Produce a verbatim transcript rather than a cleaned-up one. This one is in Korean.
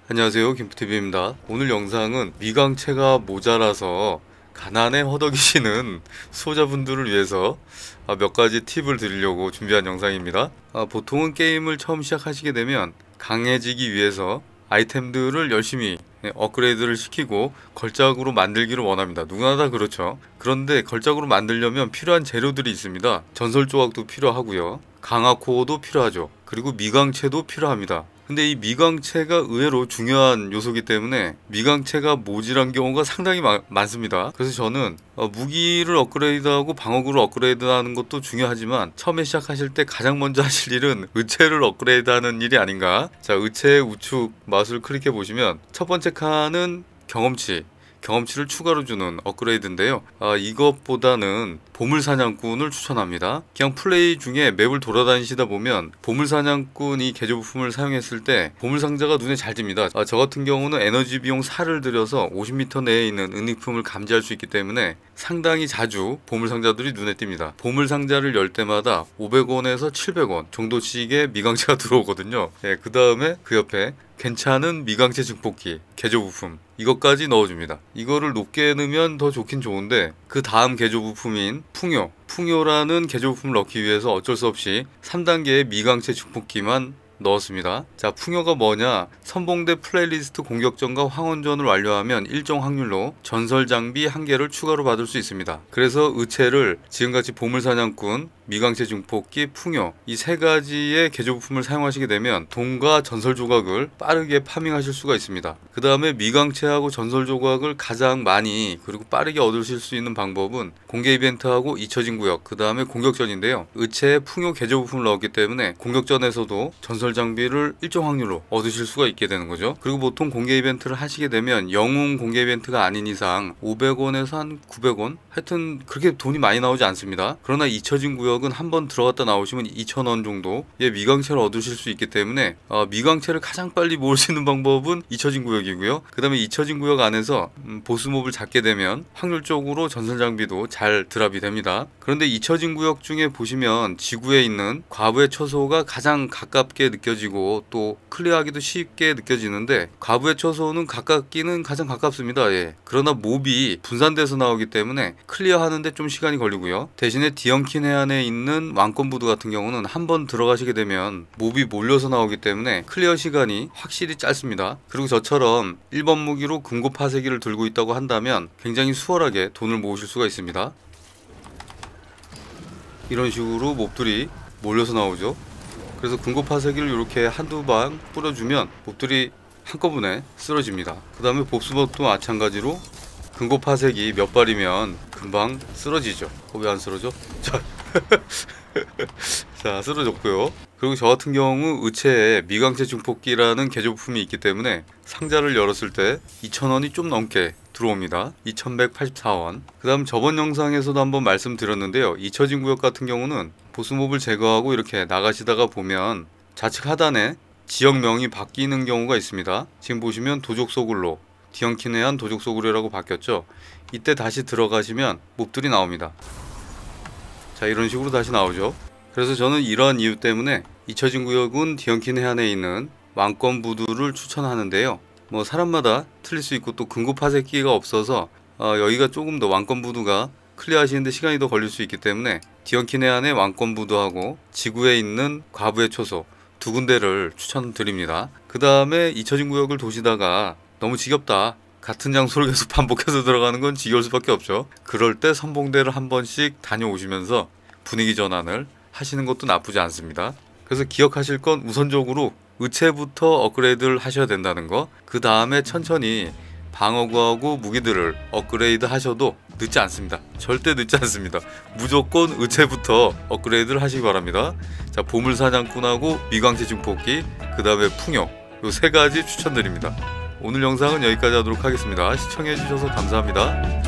안녕하세요, 김프티비입니다. 오늘 영상은 미강체가 모자라서 가난에 허덕이시는 수호자분들을 위해서 몇 가지 팁을 드리려고 준비한 영상입니다. 보통은 게임을 처음 시작하시게 되면 강해지기 위해서 아이템들을 열심히 업그레이드를 시키고 걸작으로 만들기를 원합니다. 누구나 다 그렇죠. 그런데 걸작으로 만들려면 필요한 재료들이 있습니다. 전설 조각도 필요하고요, 강화 코어도 필요하죠. 그리고 미강체도 필요합니다. 근데 이 미강체가 의외로 중요한 요소이기 때문에 미강체가 모자란 경우가 상당히 마, 많습니다. 그래서 저는 어, 무기를 업그레이드하고 방어구를 업그레이드하는 것도 중요하지만 처음에 시작하실 때 가장 먼저 하실 일은 의체를 업그레이드하는 일이 아닌가. 자, 의체의 우측 마우스를 클릭해 보시면 첫 번째 칸은 경험치, 경험치를 추가로 주는 업그레이드인데요. 아, 이것보다는 보물사냥꾼을 추천합니다. 그냥 플레이 중에 맵을 돌아다니시다 보면 보물사냥꾼 이 개조 부품을 사용했을 때 보물상자가 눈에 잘 띕니다. 아, 저 같은 경우는 에너지 비용 사를 들여서 오십 미터 내에 있는 은닉품을 감지할 수 있기 때문에 상당히 자주 보물상자들이 눈에 띕니다. 보물상자를 열 때마다 오백 원에서 칠백 원 정도씩의 미강체가 들어오거든요. 네, 그 다음에 그 옆에 괜찮은 미강체 증폭기, 개조 부품 이것까지 넣어줍니다. 이거를 높게 넣으면 더 좋긴 좋은데 그 다음 개조 부품인 풍요, 풍요라는 개조 부품을 넣기 위해서 어쩔 수 없이 삼 단계의 미강체 증폭기만 넣었습니다. 자, 풍요가 뭐냐? 선봉대 플레이리스트 공격전과 황혼전을 완료하면 일정 확률로 전설 장비 한 개를 추가로 받을 수 있습니다. 그래서 의체를 지금같이 보물사냥꾼, 미강체 증폭기, 풍요 이 세 가지의 개조 부품을 사용하시게 되면 돈과 전설 조각을 빠르게 파밍하실 수가 있습니다. 그 다음에 미강체하고 전설 조각을 가장 많이 그리고 빠르게 얻으실 수 있는 방법은 공개 이벤트하고 잊혀진 구역, 그 다음에 공격전인데요. 의체에 풍요 개조 부품을 넣었기 때문에 공격전에서도 전설 장비를 일정 확률로 얻으실 수가 있게 되는 거죠. 그리고 보통 공개 이벤트를 하시게 되면 영웅 공개 이벤트가 아닌 이상 오백 원에서 한 구백 원 하여튼 그렇게 돈이 많이 나오지 않습니다. 그러나 잊혀진 구역은 한 번 들어갔다 나오시면 이천 원 정도의 미강체를 얻으실 수 있기 때문에 어, 미강체를 가장 빨리 모을 수 있는 방법은 잊혀진 구역이고요. 그 다음에 잊혀진 구역 안에서 음, 보스몹을 잡게 되면 확률적으로 전설 장비도 잘 드랍이 됩니다. 그런데 잊혀진 구역 중에 보시면 지구에 있는 과부의 처소가 가장 가깝게 느껴지고 또 클리어하기도 쉽게 느껴지는데 과부의 처소는 가깝기는 가장 가깝습니다. 예. 그러나 몹이 분산돼서 나오기 때문에 클리어하는데 좀 시간이 걸리고요. 대신에 디언킨 해안에 있는 왕권부두 같은 경우는 한번 들어가시게 되면 몹이 몰려서 나오기 때문에 클리어 시간이 확실히 짧습니다. 그리고 저처럼 일 번 무기로 금고 파쇄기를 들고 있다고 한다면 굉장히 수월하게 돈을 모으실 수가 있습니다. 이런 식으로 몹들이 몰려서 나오죠. 그래서 금고 파쇄기를 이렇게 한두 방 뿌려주면 몹들이 한꺼번에 쓰러집니다. 그 다음에 보스몹도 마찬가지로 금고 파쇄기 몇 발이면 금방 쓰러지죠. 어, 왜 안 쓰러져? 자, 자 쓰러졌고요. 그리고 저 같은 경우 의체에 미강체 증폭기라는 개조 부품이 있기 때문에 상자를 열었을 때 이천 원이 좀 넘게 들어옵니다. 이천백팔십사 원. 그 다음 저번 영상에서도 한번 말씀드렸는데요. 잊혀진 구역 같은 경우는 보스몹을 제거하고 이렇게 나가시다가 보면 좌측 하단에 지역명이 바뀌는 경우가 있습니다. 지금 보시면 도족소굴로, 디언킨 해안 도족소굴이라고 바뀌었죠. 이때 다시 들어가시면 몹들이 나옵니다. 자, 이런 식으로 다시 나오죠. 그래서 저는 이러한 이유 때문에 잊혀진 구역은 디언킨 해안에 있는 왕권부두를 추천하는데요. 뭐 사람마다 틀릴 수 있고 또 금고 파쇄기가 없어서 어, 여기가 조금 더 왕권부두가 클리어 하시는데 시간이 더 걸릴 수 있기 때문에 디언킨 해안의 왕권부두하고 지구에 있는 과부의 초소 두 군데를 추천드립니다. 그 다음에 잊혀진 구역을 도시다가 너무 지겹다, 같은 장소를 계속 반복해서 들어가는 건 지겨울 수밖에 없죠. 그럴 때 선봉대를 한 번씩 다녀오시면서 분위기 전환을 하시는 것도 나쁘지 않습니다. 그래서 기억하실 건 우선적으로 의체부터 업그레이드를 하셔야 된다는 거, 그 다음에 천천히 방어구하고 무기들을 업그레이드 하셔도 늦지 않습니다. 절대 늦지 않습니다. 무조건 의체부터 업그레이드를 하시기 바랍니다. 자, 보물사냥꾼하고 미강체 증폭기, 그 다음에 풍요 요 세 가지 추천드립니다. 오늘 영상은 여기까지 하도록 하겠습니다. 시청해주셔서 감사합니다.